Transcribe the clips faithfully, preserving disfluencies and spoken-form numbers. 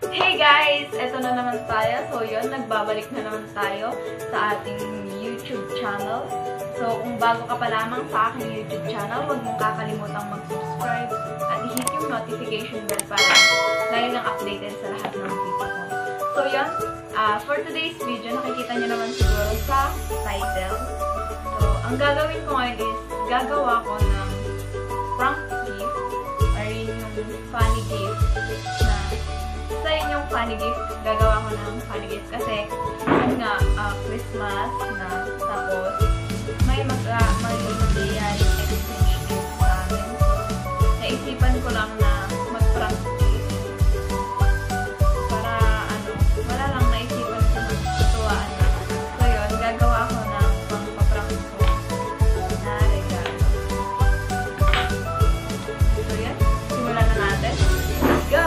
Hey guys! Eto na naman tayo. So yun, nagbabalik na naman tayo sa ating YouTube channel. So kung bago ka pa lamang sa aking YouTube channel, huwag mong kakalimutang mag-subscribe at i-hit yung notification bell para lagi kang updated sa lahat ng video ko. So yun, uh, for today's video, nakikita nyo naman siguro sa title. So ang gagawin ko ngayon is, gagawa ko ng prank gift or yung funny gift na sa inyong funny gift, gagawa ko ng funny gift kasi yun nga, uh, Christmas na, tapos may mag uh, may mag-iyan exchange gift sa amin. So, naisipan ko lang na mag-prank gift para ano, wala lang naisipan ko magtutuwaan na. So yun, gagawa ko ng pang-prank ko na regalo. So yan, simulan na natin. Let's go!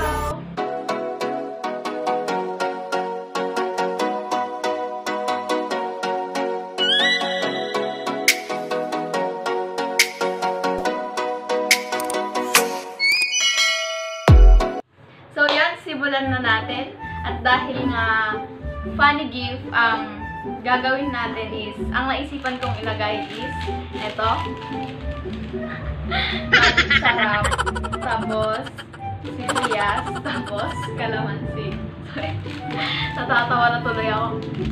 Simulan na natin. At dahil nga funny gift ang um, gagawin natin is, ang naisipan kong ilagay is eto. Sarap. Tapos sibuyas. Tapos kalamansi. Sorry. Natatawa na tuloy ako.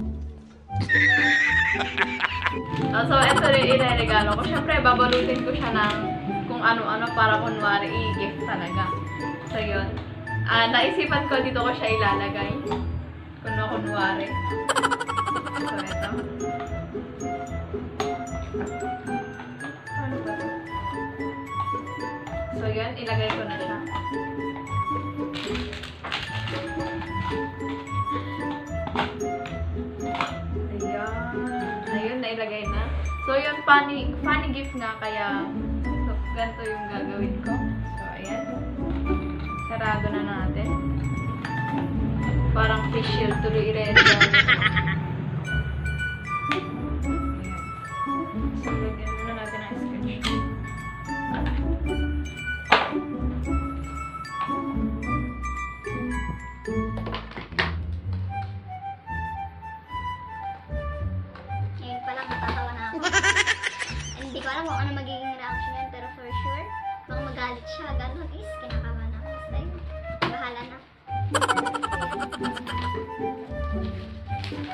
So, eto rin ireregalo ko. Siyempre, babalutin ko siya ng kung ano-ano para kunwari i-gift talaga. So, yun. Ah, naisipan ko dito ko siya ilalagay. Kuno kunwari. So, ito. Ano ba ito? So, yan. Ilagay ko na siya. Ayan. Ayun, nailagay na. So, yun, funny, funny gift nga. Kaya, so, ganito yung gagawin ko. So, ayan. Sarado na natin. Parang fish shield tuloy i-regalo. So, lagyan na natin ang sketch. Ngayon pa lang natatawa na ako. Hindi ko alam kung ano magiging reaction yan, pero for sure, baka magalit siya. Ganun is, kinakabahan ako. Basta yun, bahala na.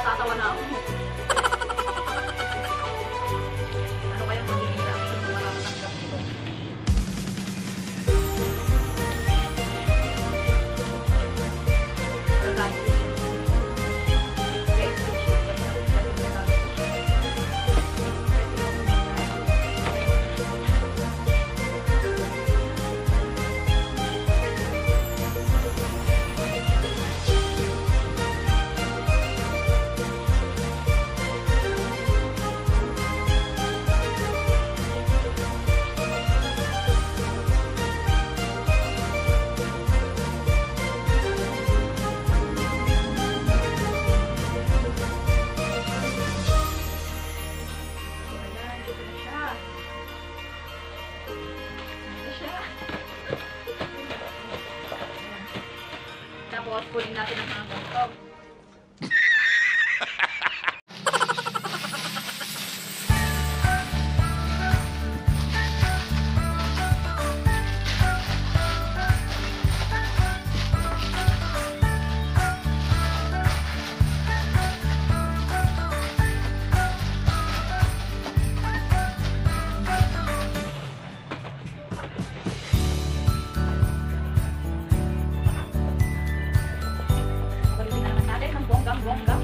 natatawa na ako. Ano kayang magiging reaction kung maratanggap ito? Pero dahil tapos pulin natin ang mga ganito. Bongga.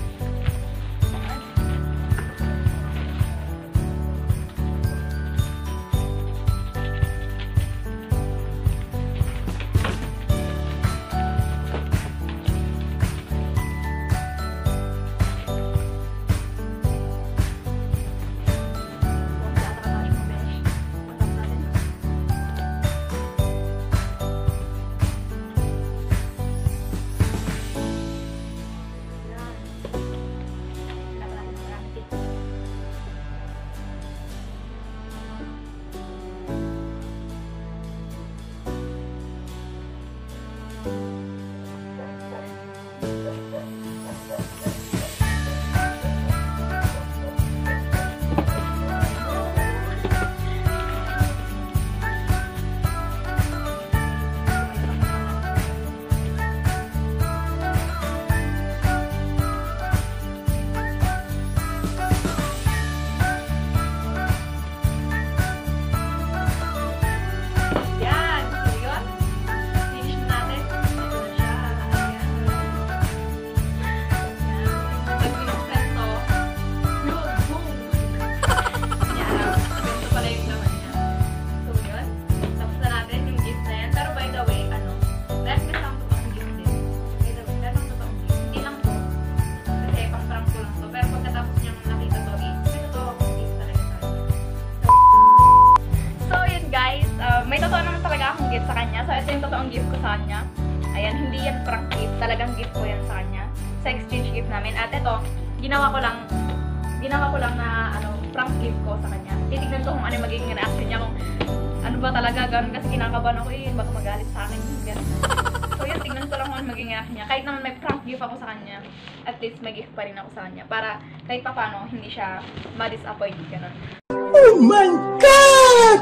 May totoo naman talaga akong gift sa kanya. So, ito yung totoong gift ko sa kanya. Ayan, hindi yan prank gift. Talagang gift ko yan sa kanya. Sa exchange gift namin. At ito, ginawa ko lang, ginawa ko lang na, ano, prank gift ko sa kanya. Titignan ko kung ano yung magiging reaction niya. Kung ano ba talaga, ganun. Kasi kinakabahan ako, eh, baka magalit sa akin. Ganun. So, yun, tignan ko lang kung ano magiging reaction niya. Kahit naman may prank gift ako sa kanya, at least may gift pa rin ako sa kanya. Para kahit pa paano, hindi siya ma-disappoint. Ganun. Oh my God!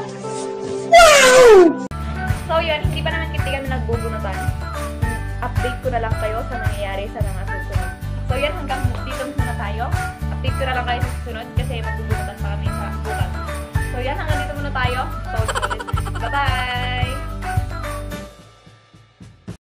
Wow! So yun, hindi pa naman kasi kami nagbubunutan. Update ko na lang kayo sa nangyayari sa mga susunod. So yun, hanggang dito muna tayo. Update ko na lang kayo sa susunod kasi magbubunutan pa kami sa bukas. So yan, hanggang dito muna tayo. So, bye-bye!